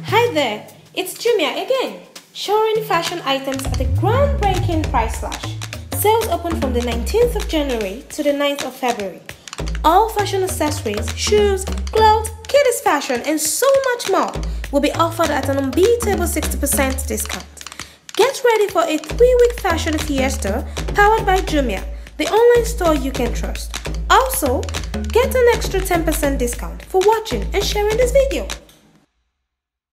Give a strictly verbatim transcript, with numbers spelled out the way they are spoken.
Hi there, it's Jumia again, showing fashion items at a groundbreaking price slash. Sales open from the nineteenth of January to the ninth of February. All fashion accessories, shoes, clothes, kiddies fashion, and so much more will be offered at an unbeatable sixty percent discount. Get ready for a three-week fashion fiesta powered by Jumia, the online store you can trust. Also, get an extra ten percent discount for watching and sharing this video.